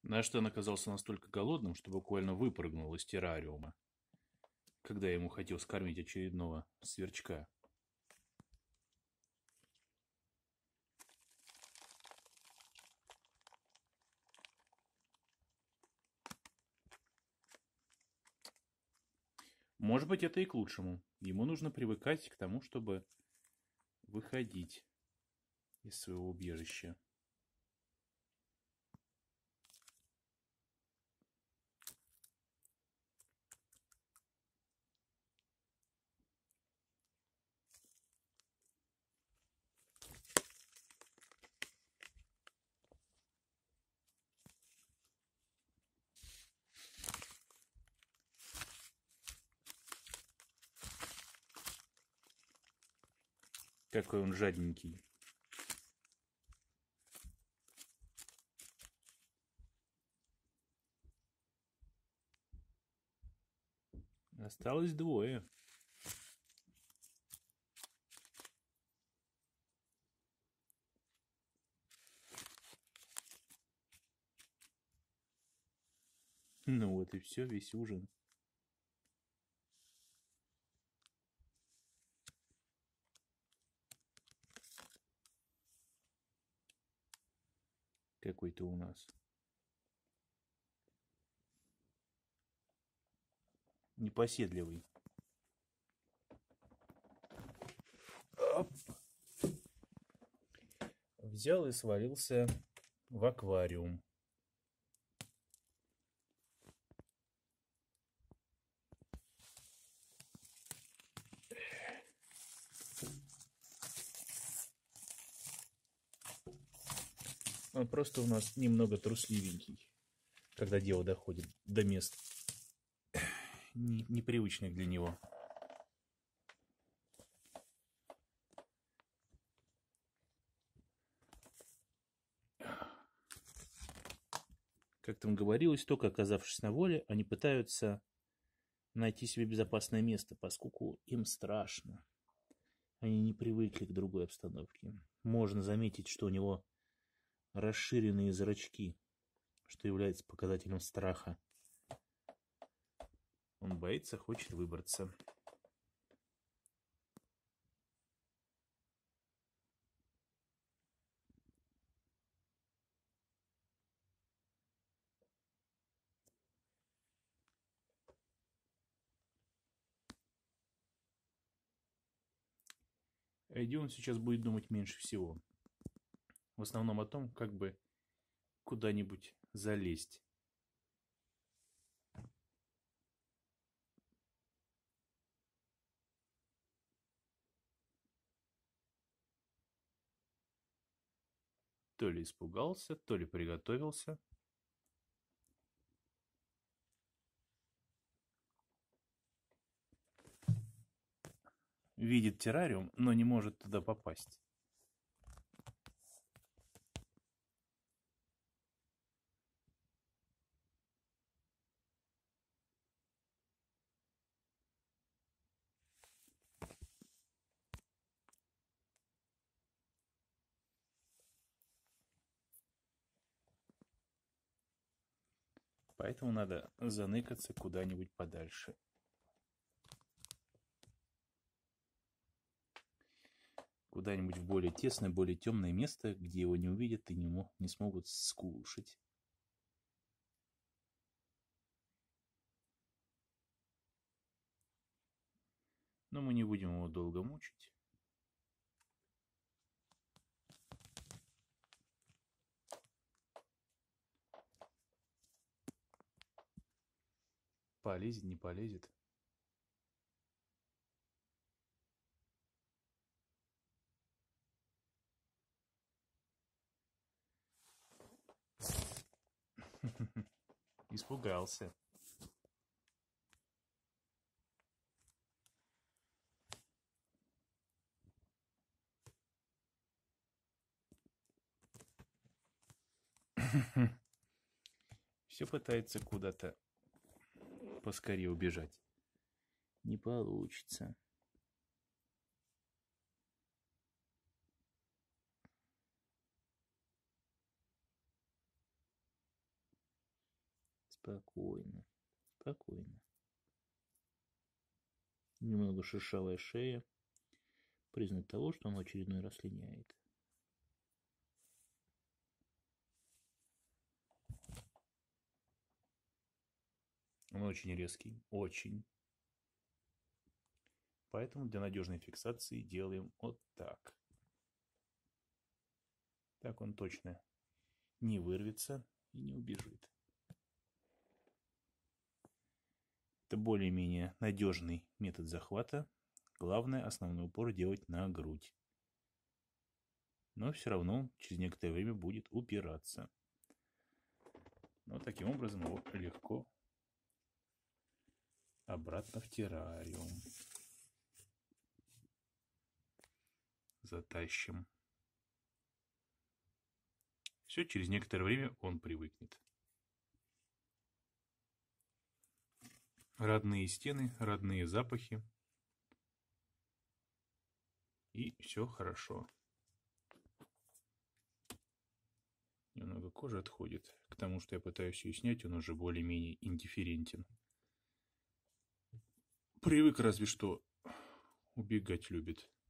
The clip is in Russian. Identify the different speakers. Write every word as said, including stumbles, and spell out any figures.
Speaker 1: На что он оказался настолько голодным, что буквально выпрыгнул из террариума, когда ему хотел скормить очередного сверчка. Может быть, это и к лучшему. Ему нужно привыкать к тому, чтобы выходить из своего убежища. Какой он жадненький. Осталось двое. Ну вот и все, весь ужин. Какой-то у нас. Непоседливый. Оп. Взял и свалился в аквариум. Он просто у нас немного трусливенький, когда дело доходит до мест не- непривычных для него. Как там говорилось, только оказавшись на воле, они пытаются найти себе безопасное место, поскольку им страшно. Они не привыкли к другой обстановке. Можно заметить, что у него расширенные зрачки, что является показателем страха. Он боится, хочет выбраться. Эдди он сейчас будет думать меньше всего. В основном о том, как бы куда-нибудь залезть. То ли испугался, то ли приготовился. Видит террариум, но не может туда попасть. Поэтому надо заныкаться куда-нибудь подальше. Куда-нибудь в более тесное, более темное место, где его не увидят и не, мо- не смогут скушать. Но мы не будем его долго мучить. Полезет, не полезет. Испугался. Все пытается куда-то поскорее убежать. Не получится. Спокойно, спокойно. Немного шершавая шея. Признак того, что он в очередной раз линяет. Он очень резкий, очень. Поэтому для надежной фиксации делаем вот так. Так он точно не вырвется и не убежит. Это более-менее надежный метод захвата. Главное, основной упор делать на грудь. Но все равно через некоторое время будет упираться. Но таким образом его легко обратно в террариум затащим. Все, через некоторое время он привыкнет. Родные стены, родные запахи. И все хорошо. Немного кожи отходит. К тому, что я пытаюсь ее снять, он уже более-менее индифферентен. Привык разве что убегать любит.